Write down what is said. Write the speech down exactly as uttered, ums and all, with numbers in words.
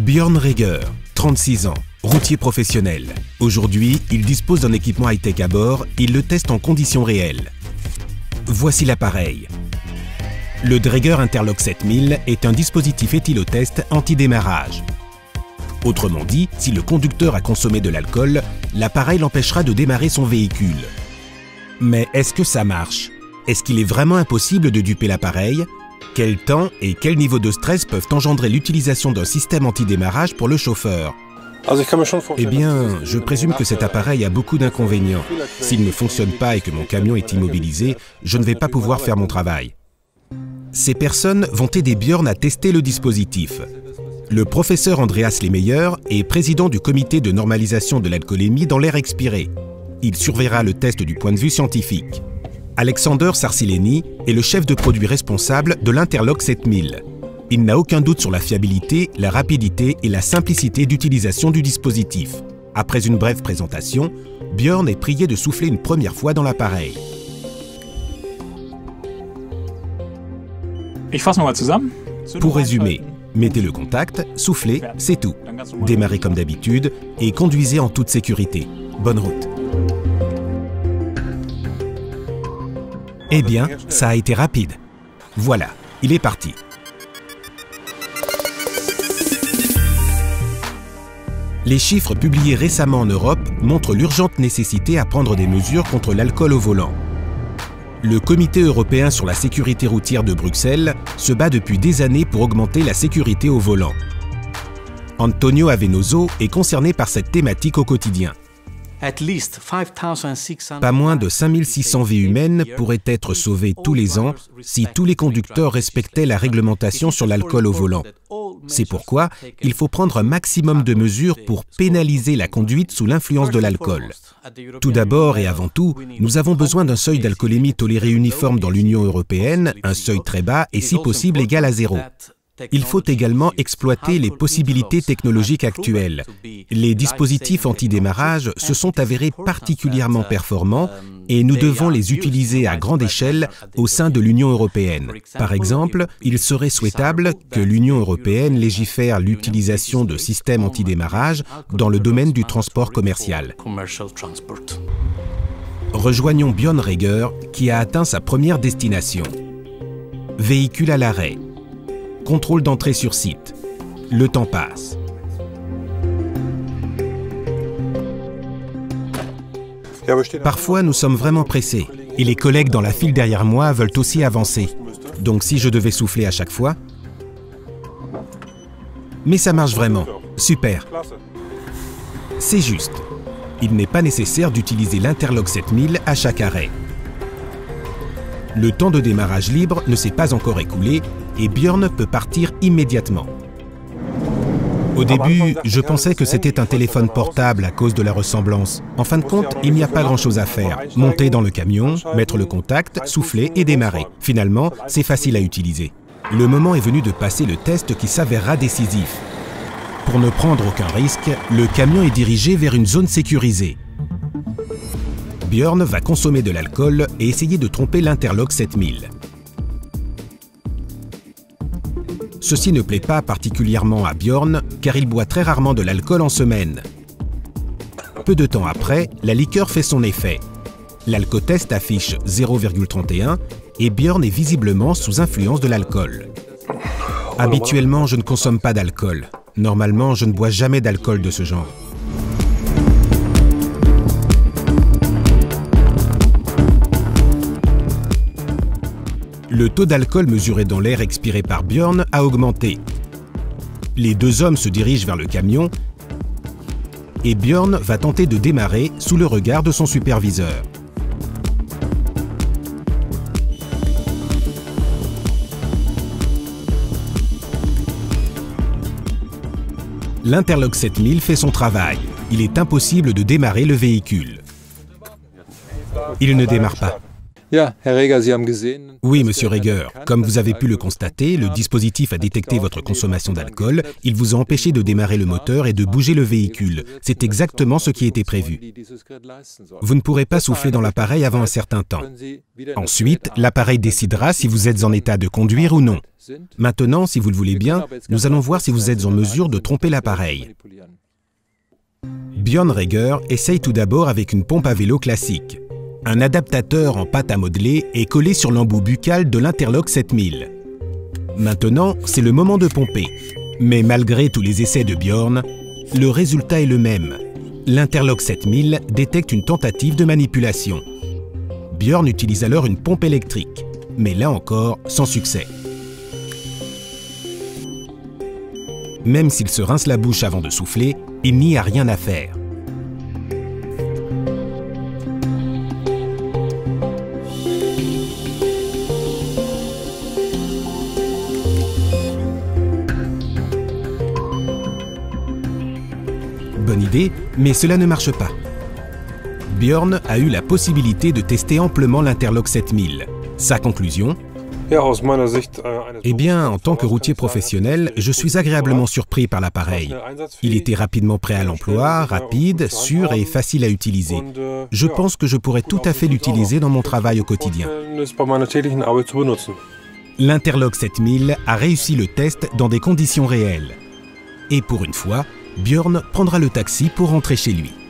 Björn Reger, trente-six ans, routier professionnel. Aujourd'hui, il dispose d'un équipement high-tech à bord et il le teste en conditions réelles. Voici l'appareil. Le Dräger Interlock sept mille est un dispositif éthylotest anti-démarrage. Autrement dit, si le conducteur a consommé de l'alcool, l'appareil l'empêchera de démarrer son véhicule. Mais est-ce que ça marche? Est-ce qu'il est vraiment impossible de duper l'appareil? Quel temps et quel niveau de stress peuvent engendrer l'utilisation d'un système anti-démarrage pour le chauffeur? Eh bien, je présume que cet appareil a beaucoup d'inconvénients. S'il ne fonctionne pas et que mon camion est immobilisé, je ne vais pas pouvoir faire mon travail. Ces personnes vont aider Björn à tester le dispositif. Le professeur Andreas Lehmeyer est président du comité de normalisation de l'alcoolémie dans l'air expiré. Il surveillera le test du point de vue scientifique. Alexander Sarsileni est le chef de produit responsable de l'Interlock sept mille. Il n'a aucun doute sur la fiabilité, la rapidité et la simplicité d'utilisation du dispositif. Après une brève présentation, Björn est prié de souffler une première fois dans l'appareil. Pour résumer, mettez le contact, soufflez, c'est tout. Démarrez comme d'habitude et conduisez en toute sécurité. Bonne route. Eh bien, ça a été rapide. Voilà, il est parti. Les chiffres publiés récemment en Europe montrent l'urgente nécessité à prendre des mesures contre l'alcool au volant. Le Comité européen sur la sécurité routière de Bruxelles se bat depuis des années pour augmenter la sécurité au volant. Antonio Avenoso est concerné par cette thématique au quotidien. Pas moins de cinq mille six cents vies humaines pourraient être sauvées tous les ans si tous les conducteurs respectaient la réglementation sur l'alcool au volant. C'est pourquoi il faut prendre un maximum de mesures pour pénaliser la conduite sous l'influence de l'alcool. Tout d'abord et avant tout, nous avons besoin d'un seuil d'alcoolémie toléré uniforme dans l'Union européenne, un seuil très bas et si possible égal à zéro. Il faut également exploiter les possibilités technologiques actuelles. Les dispositifs anti-démarrage se sont avérés particulièrement performants et nous devons les utiliser à grande échelle au sein de l'Union européenne. Par exemple, il serait souhaitable que l'Union européenne légifère l'utilisation de systèmes anti-démarrage dans le domaine du transport commercial. Rejoignons Björn Reger qui a atteint sa première destination. Véhicule à l'arrêt. Contrôle d'entrée sur site. Le temps passe. Parfois, nous sommes vraiment pressés. Et les collègues dans la file derrière moi veulent aussi avancer. Donc si je devais souffler à chaque fois... Mais ça marche vraiment. Super. C'est juste. Il n'est pas nécessaire d'utiliser l'Interlock sept mille à chaque arrêt. Le temps de démarrage libre ne s'est pas encore écoulé et Björn peut partir immédiatement. Au début, je pensais que c'était un téléphone portable à cause de la ressemblance. En fin de compte, il n'y a pas grand-chose à faire. Monter dans le camion, mettre le contact, souffler et démarrer. Finalement, c'est facile à utiliser. Le moment est venu de passer le test qui s'avérera décisif. Pour ne prendre aucun risque, le camion est dirigé vers une zone sécurisée. Björn va consommer de l'alcool et essayer de tromper l'Interlock sept mille. Ceci ne plaît pas particulièrement à Björn car il boit très rarement de l'alcool en semaine. Peu de temps après, la liqueur fait son effet. L'alcotest affiche zéro virgule trente et un et Björn est visiblement sous influence de l'alcool. Habituellement, je ne consomme pas d'alcool. Normalement, je ne bois jamais d'alcool de ce genre. Le taux d'alcool mesuré dans l'air expiré par Björn a augmenté. Les deux hommes se dirigent vers le camion et Björn va tenter de démarrer sous le regard de son superviseur. L'Interlock sept mille fait son travail. Il est impossible de démarrer le véhicule. Il ne démarre pas. Oui, monsieur Reger, comme vous avez pu le constater, le dispositif a détecté votre consommation d'alcool, il vous a empêché de démarrer le moteur et de bouger le véhicule. C'est exactement ce qui était prévu. Vous ne pourrez pas souffler dans l'appareil avant un certain temps. Ensuite, l'appareil décidera si vous êtes en état de conduire ou non. Maintenant, si vous le voulez bien, nous allons voir si vous êtes en mesure de tromper l'appareil. Björn Reger essaye tout d'abord avec une pompe à vélo classique. Un adaptateur en pâte à modeler est collé sur l'embout buccal de l'Interlock sept mille. Maintenant, c'est le moment de pomper. Mais malgré tous les essais de Björn, le résultat est le même. L'Interlock sept mille détecte une tentative de manipulation. Björn utilise alors une pompe électrique, mais là encore, sans succès. Même s'il se rince la bouche avant de souffler, il n'y a rien à faire. Bonne idée, mais cela ne marche pas. Björn a eu la possibilité de tester amplement l'Interlock sept mille. Sa conclusion ? Eh bien, en tant que routier professionnel, je suis agréablement surpris par l'appareil. Il était rapidement prêt à l'emploi, rapide, sûr et facile à utiliser. Je pense que je pourrais tout à fait l'utiliser dans mon travail au quotidien. L'Interlock sept mille a réussi le test dans des conditions réelles. Et pour une fois, Björn prendra le taxi pour rentrer chez lui.